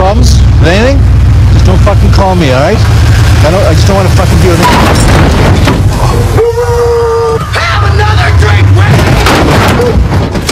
problems with anything, just don't fucking call me, alright? I just don't want to fucking deal with it.